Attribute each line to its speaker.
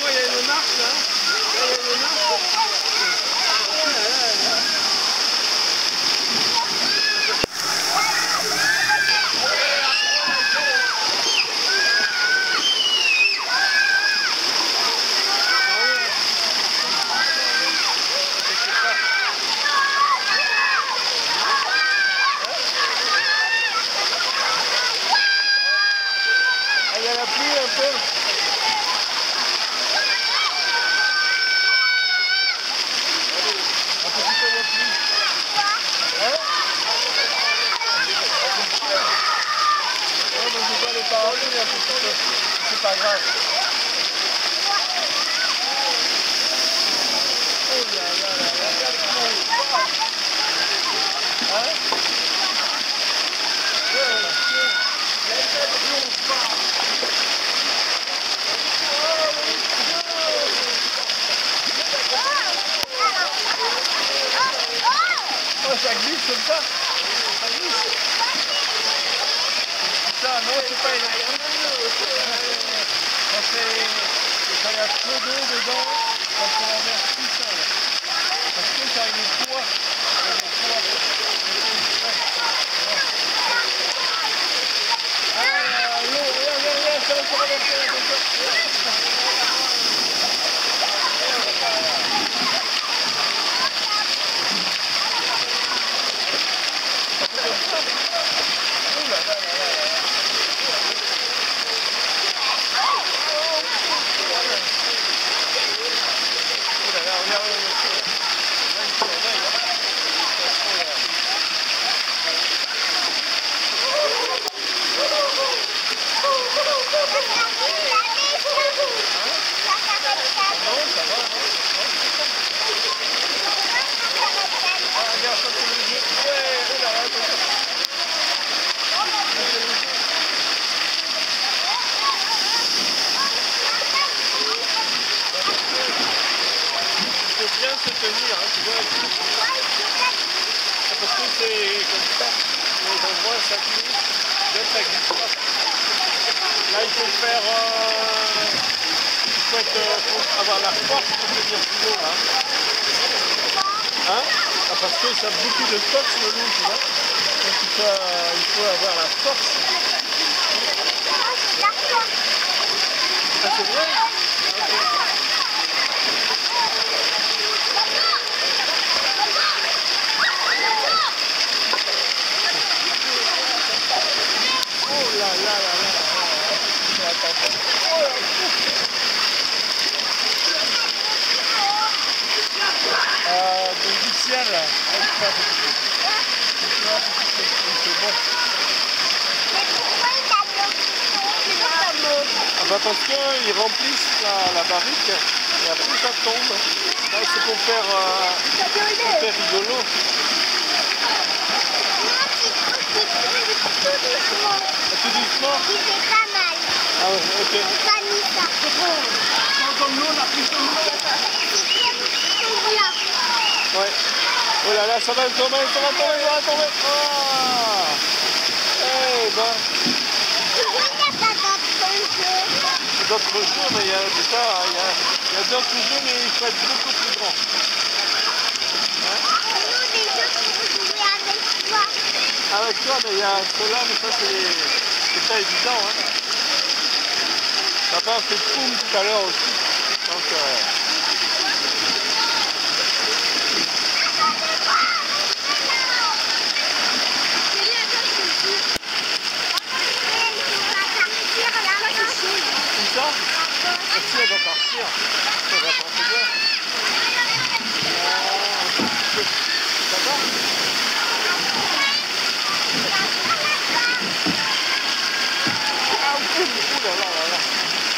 Speaker 1: il y a une marche là. Là, il y a une marche. Oh là là là. Il y a la pluie un peu. Un petit peu de pluie. Hein? Ouais, mais je dois les paroles, un petit peu. C'est pas grave. Oh là là là là, regarde comment on part. Hein? Oh, ça glisse comme ça. Ça glisse. Ça, non, c'est pas une... Quand il y a trop d'eau dedans, ça se renverse tout ça. Là. Parce que ça a une poids. Ah, l'eau, regarde, ça va se renverser. Bien se tenir, hein, tu vois, parce que c'est comme ça, les endroits ça glisse, là ça glisse pas. Là il faut faire, faut avoir la force pour tenir sous l'eau, hein. Hein? Ah, parce que ça a beaucoup de force le loup, tu vois. Donc il faut avoir la force. Ah c'est vrai? Du ciel, là. C'est bon. Ah bah parce qu'ils remplissent la barrique et après ça tombe. Là c'est pour faire rigolo. Tout doucement.
Speaker 2: Il fait pas mal.
Speaker 1: Ah ouais, ok.
Speaker 2: On a mis ça.
Speaker 1: Comme l'eau, on a pris comme l'eau. Ouais. Oh là là, ça va tomber, ça va tomber, ça va tomber. Ah. Eh ben.
Speaker 2: Pourquoi il n'y a pas d'autres jeux?
Speaker 1: D'autres jeux, mais il y a d'autres jeux, mais il faut être beaucoup plus grand. Hein?
Speaker 2: Nous, des jeux pour jouer avec toi.
Speaker 1: Avec toi, mais il y a ceux-là, mais ça c'est pas évident. Hein. Papa a fait poum tout à l'heure aussi. Donc, Où ça? Si elle va partir. Elle va partir.